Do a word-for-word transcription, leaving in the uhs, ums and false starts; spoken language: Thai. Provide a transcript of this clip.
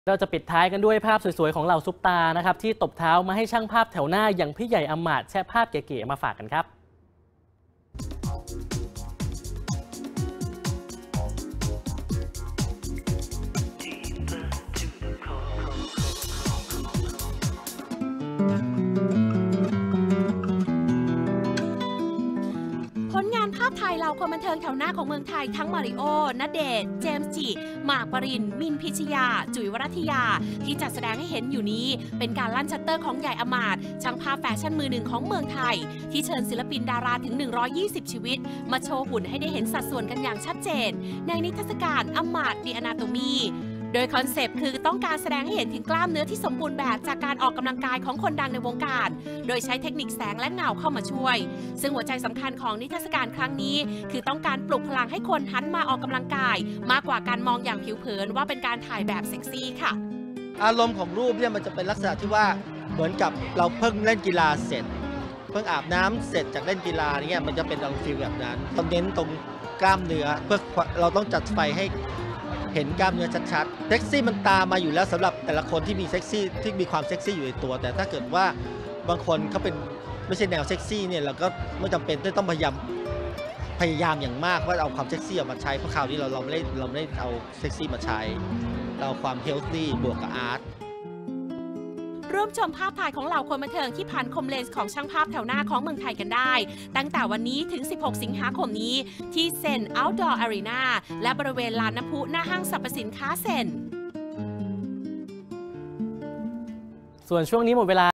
เราจะปิดท้ายกันด้วยภาพสวยๆของเหล่าซุปตานะครับที่ตบเท้ามาให้ช่างภาพแถวหน้าอย่างพี่ใหญ่อำมาตย์แชะภาพเก๋ๆมาฝากกันครับผลงานภาพถ่ายเหล่าคนบันเทิงแถวหน้าของเมืองไทยทั้งมาริโอ ณเดชน์ เจมส์จิ หมากปริน มินพิชยา จุ๋ยวรัตยาที่จัดแสดงให้เห็นอยู่นี้เป็นการลั่นชัตเตอร์ของใหญ่อำมาตย์ช่างภาพแฟชั่นมือหนึ่งของเมืองไทยที่เชิญศิลปินดาราถึงหนึ่งร้อยยี่สิบชีวิตมาโชว์หุ่นให้ได้เห็นสัดส่วนกันอย่างชัดเจนในนิทรรศการอำมาตย์ The Anatomyโดยคอนเซปต์คือต้องการแสดงให้เห็นถึงกล้ามเนื้อที่สมบูรณ์แบบจากการออกกำลังกายของคนดังในวงการโดยใช้เทคนิคแสงและเงาเข้ามาช่วยซึ่งหัวใจสำคัญของนิทรรศการครั้งนี้คือต้องการปลุกพลังให้คนหันมาออกกำลังกายมากกว่าการมองอย่างผิวเผินว่าเป็นการถ่ายแบบเซ็กซี่ค่ะอารมณ์ของรูปเนี่ยมันจะเป็นลักษณะที่ว่าเหมือนกับเราเพิ่งเล่นกีฬาเสร็จเพิ่งอาบน้ำเสร็จจากเล่นกีฬาเนี่ยมันจะเป็นเราฟีลแบบนั้นต้องเน้นตรงกล้ามเนื้อเพื่อเราต้องจัดไฟให้เห็นกล้ามเนื้อชัดๆเซ็กซี่มันตามมาอยู่แล้วสำหรับแต่ละคนที่มีเซ็กซี่ที่มีความเซ็กซี่อยู่ในตัวแต่ถ้าเกิดว่าบางคนเขาเป็นไม่ใช่แนวเซ็กซี่เนี่ยเราก็ไม่จำเป็นต้องพยายามพยายามอย่างมากว่าเอาความเซ็กซี่ออกมาใช้เพราะคราวนี้เราเราไม่ได้เราไม่ได้เอาเซ็กซี่มาใช้เราเอาความเฮลตี้บวกกับอาร์ตร่วมชมภาพถ่ายของเหล่าคนบันเทิงที่ผ่านคมเลนส์ของช่างภาพแถวหน้าของเมืองไทยกันได้ตั้งแต่วันนี้ถึงสิบหกสิงหาคมนี้ที่เซน Outdoor Arena และบริเวณลานน้ำพุหน้าห้างสรรพสินค้าเซนส่วนช่วงนี้หมดเวลา